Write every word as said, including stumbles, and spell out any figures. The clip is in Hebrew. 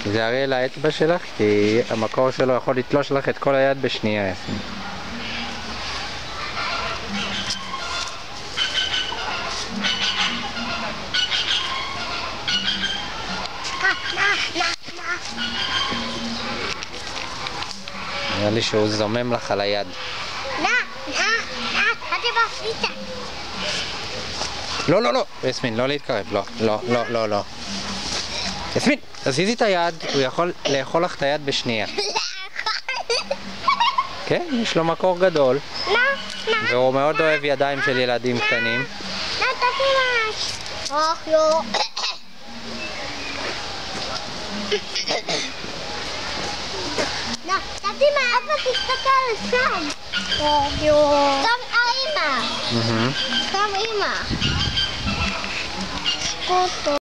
תיזהרי על האצבע שלך, כי המקור שלו יכול לתלוש לך את כל היד בשנייה. יסמין. נראה לי שהוא זומם לך על היד. נא, נא, נא, אתם מפליטה. לא, לא, לא. יסמין, לא להתקרב. לא, לא, לא, לא, לא. יסמין, תזיזי את היד, הוא יכול לאכול לך את היד בשנייה. כן, יש לו מקור גדול. והוא מאוד אוהב ידיים של ילדים קטנים. נא, תתימש. אוח יו. נא, תתימש. אבא תסתכל שם. אוח יו. גם האמא. גם אמא.